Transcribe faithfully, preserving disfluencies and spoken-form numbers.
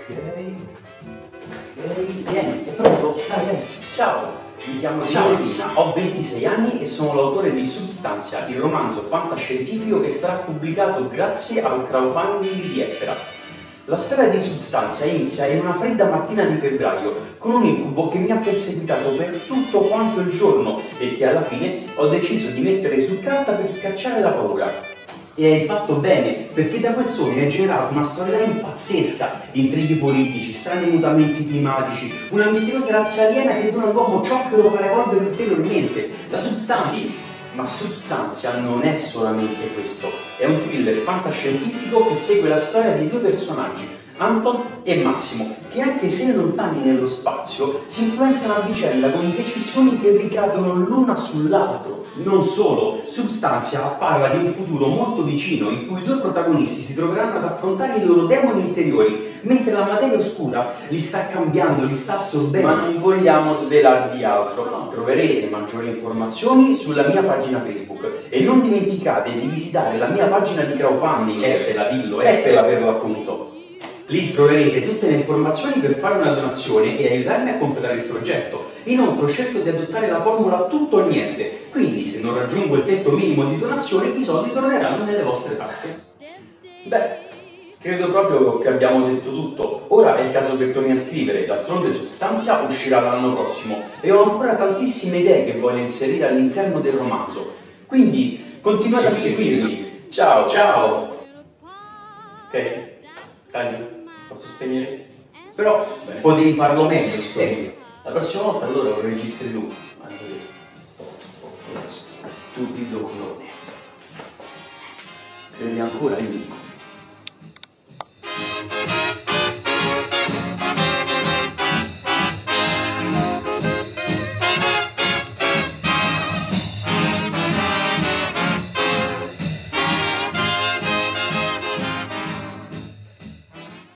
ok, vieni, è pronto? Dai, dai, ciao! Mi chiamo Signorina, ho ventisei anni e sono l'autore di Substantia, il romanzo fantascientifico che sarà pubblicato grazie al crowdfunding di Eppera. La storia di Substantia inizia in una fredda mattina di febbraio, con un incubo che mi ha perseguitato per tutto quanto il giorno e che alla fine ho deciso di mettere su carta per scacciare la paura. E hai fatto bene, perché da quel sogno hai generato una storyline pazzesca, intrighi politici, strani mutamenti climatici, una misteriosa razza aliena che dona all'uomo ciò che lo farà evolvere ulteriormente, la Substantia. Sì, ma Substantia non è solamente questo, è un thriller fantascientifico che segue la storia di due personaggi, Anton e Massimo, che anche se lontani nello spazio si influenzano a vicenda con decisioni che ricadono l'una sull'altro. Non solo, Substantia parla di un futuro molto vicino in cui i due protagonisti si troveranno ad affrontare i loro demoni interiori, mentre la materia oscura li sta cambiando, li sta assorbendo. Ma non vogliamo svelarvi altro. Troverete maggiori informazioni sulla mia pagina Facebook e non dimenticate di visitare la mia pagina di crowdfunding, Eppela, dillo, Eppela per l'appunto. Lì troverete tutte le informazioni per fare una donazione e aiutarmi a completare il progetto. Inoltre ho scelto di adottare la formula tutto o niente, quindi se non raggiungo il tetto minimo di donazione i soldi torneranno nelle vostre tasche. Beh, credo proprio che abbiamo detto tutto. Ora è il caso che torni a scrivere, d'altronde Substantia uscirà l'anno prossimo e ho ancora tantissime idee che voglio inserire all'interno del romanzo. Quindi continuate sì, a seguirmi. Ciao, ciao! Ok? Dai. Posso spegnere? Però bene, potevi farlo meglio, spegni. La prossima volta allora lo registri tu. Stupido clone. Credi ancora in me?